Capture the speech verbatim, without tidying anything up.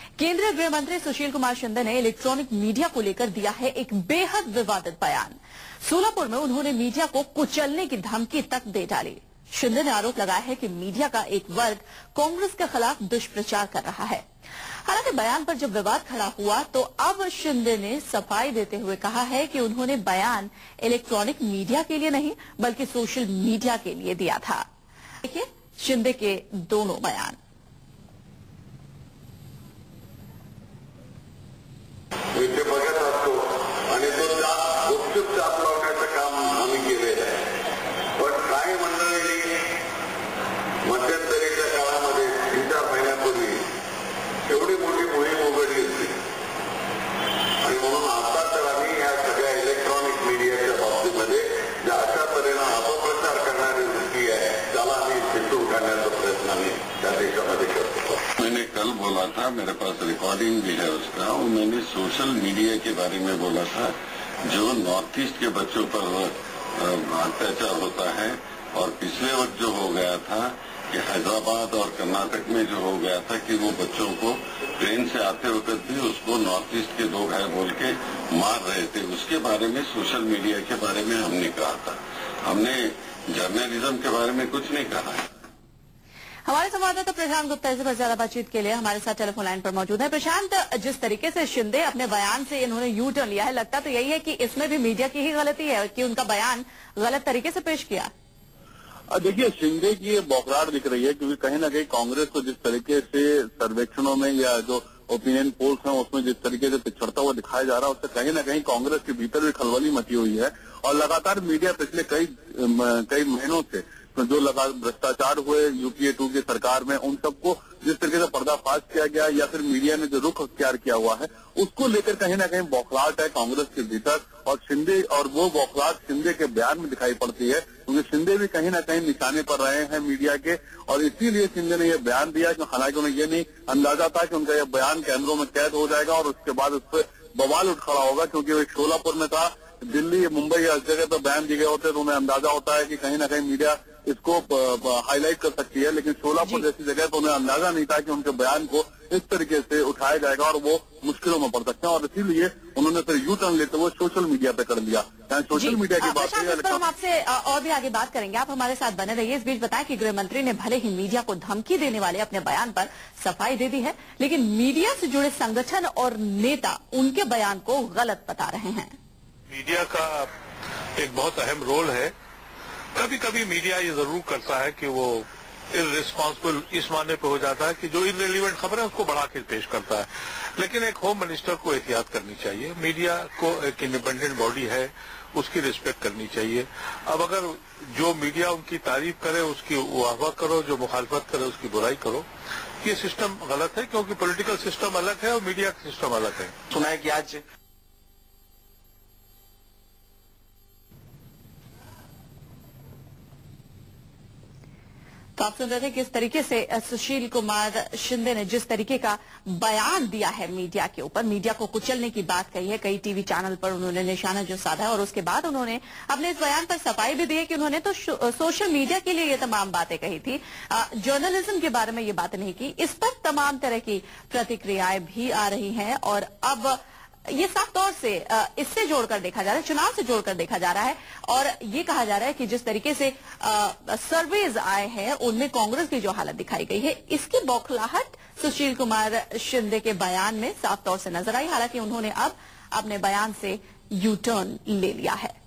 केंद्रीय गृह मंत्री सुशील कुमार शिंदे ने इलेक्ट्रॉनिक मीडिया को लेकर दिया है एक बेहद विवादित बयान। सोलापुर में उन्होंने मीडिया को कुचलने की धमकी तक दे डाली। शिंदे ने आरोप लगाया है कि मीडिया का एक वर्ग कांग्रेस के खिलाफ दुष्प्रचार कर रहा है। हालांकि बयान पर जब विवाद खड़ा हुआ तो अब शिंदे ने सफाई देते हुए कहा है कि उन्होंने बयान इलेक्ट्रॉनिक मीडिया के लिए नहीं बल्कि सोशल मीडिया के लिए दिया था। देखिए शिंदे के दोनों बयान। इथे बघत असतो आणि तो गुपचूप चाप लावण्याचं काम आम्ही केलेलं आहे। पण काही मंडळींनी मध्यंतरीच्या काळामध्ये तीन चार महिन्यापूर्वी एवढी मोठी मोहीम उघडली होती आणि म्हणून आता तर आम्ही या सगळ्या इलेक्ट्रॉनिक मीडियाच्या बाबतीमध्ये ज्या अशा तऱ्हेनं अपप्रचार करणारी वृत्ती आहे त्याला आम्ही चिंतून काढण्याचा प्रयत्न आम्ही त्या देशामध्ये करतो। मैंने कल बोला था, मेरे पास रिकॉर्डिंग भी है उसका, और मैंने सोशल मीडिया के बारे में बोला था जो नॉर्थ ईस्ट के बच्चों पर अत्याचार होता है। और पिछले वक्त जो हो गया था कि हैदराबाद और कर्नाटक में जो हो गया था कि वो बच्चों को ट्रेन से आते वक्त भी उसको नॉर्थ ईस्ट के लोग हैं बोल के मार रहे थे, उसके बारे में सोशल मीडिया के बारे में हमने कहा था। हमने जर्नलिज्म के बारे में कुछ नहीं कहा है। हमारे संवाददाता प्रशांत गुप्ता इस पर ज्यादा बातचीत के लिए हमारे साथ टेलीफोन लाइन पर मौजूद है। प्रशांत, जिस तरीके से शिंदे अपने बयान से इन्होंने यू टर्न लिया है, लगता तो यही है कि इसमें भी मीडिया की ही गलती है कि उनका बयान गलत तरीके से पेश किया। देखिए, शिंदे की ये बौखलाहट दिख रही है क्योंकि कहीं ना कहीं कांग्रेस को जिस तरीके से सर्वेक्षणों में या जो ओपिनियन पोल्स हैं उसमें जिस तरीके से पिछड़ता हुआ दिखाया जा रहा है उससे कहीं ना कहीं कांग्रेस के भीतर भी खलबली मची हुई है। और लगातार मीडिया पिछले कई कई महीनों से जो लगातार भ्रष्टाचार हुए यूपीए टू की सरकार में उन सबको जिस तरीके से पर्दाफाश किया गया या फिर मीडिया ने जो रुख अख्तियार किया हुआ है उसको लेकर कहीं ना कहीं बौखलाहट है कांग्रेस के भीतर। और शिंदे और वो बौखलाहट शिंदे के बयान में दिखाई पड़ती है क्योंकि शिंदे भी कहीं ना कहीं निशाने पर रहे हैं मीडिया के, और इसीलिए शिंदे ने यह बयान दिया कि हालांकि उन्हें ये नहीं अंदाजा था कि उनका यह बयान कैमरों में कैद हो जाएगा और उसके बाद उस पर बवाल उठ खड़ा होगा, क्योंकि वो सोलापुर में था, दिल्ली मुंबई हर जगह तो बयान दिए गए होते तो उन्हें अंदाजा होता है कि कहीं ना कहीं मीडिया इसको हाईलाइट कर सकती है, लेकिन सोलापुर जैसी जगह तो उन्हें अंदाजा नहीं था कि उनके बयान को इस तरीके से उठाया जाएगा और वो मुश्किलों में पड़ सकते हैं। और इसीलिए उन्होंने फिर यू टर्न लेते हुए सोशल मीडिया पे कर लिया। सोशल मीडिया की बात है, हम आपसे और भी आगे बात करेंगे, आप हमारे साथ बने रहिए। इस बीच बताएं कि गृह मंत्री ने भले ही मीडिया को धमकी देने वाले अपने बयान पर सफाई दे दी है, लेकिन मीडिया से जुड़े संगठन और नेता उनके बयान को गलत बता रहे हैं। मीडिया का एक बहुत अहम रोल है। कभी कभी मीडिया ये जरूर करता है कि वो इररिस्पॉन्सिबल इस मानने पे हो जाता है कि जो इररिलेवेंट खबर है उसको बढ़ा के पेश करता है, लेकिन एक होम मिनिस्टर को एहतियात करनी चाहिए। मीडिया को एक इंडिपेंडेंट बॉडी है, उसकी रिस्पेक्ट करनी चाहिए। अब अगर जो मीडिया उनकी तारीफ करे उसकी वाहवाह करो, जो मुखालफत करे उसकी बुराई करो, ये सिस्टम गलत है क्योंकि पॉलिटिकल सिस्टम अलग है और मीडिया का सिस्टम अलग है। सुना है कि आज तो आप सुन रहे थे किस तरीके से सुशील कुमार शिंदे ने जिस तरीके का बयान दिया है मीडिया के ऊपर, मीडिया को कुचलने की बात कही है, कई टीवी चैनल पर उन्होंने निशाना जो साधा है और उसके बाद उन्होंने अपने इस बयान पर सफाई भी दी है कि उन्होंने तो सोशल मीडिया के लिए ये तमाम बातें कही थी, जर्नलिज्म के बारे में ये बात नहीं की। इस पर तमाम तरह की प्रतिक्रियाएं भी आ रही हैं और अब ये साफ तौर से इससे जोड़कर देखा जा रहा है, चुनाव से जोड़कर देखा जा रहा है और ये कहा जा रहा है कि जिस तरीके से सर्वेज आए हैं उनमें कांग्रेस की जो हालत दिखाई गई है, इसकी बौखलाहट सुशील कुमार शिंदे के बयान में साफ तौर से नजर आई। हालांकि उन्होंने अब अपने बयान से यू टर्न ले लिया है।